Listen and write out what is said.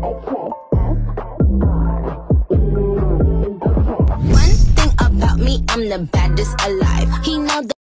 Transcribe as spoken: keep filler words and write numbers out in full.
One thing about me, I'm the baddest alive. He know that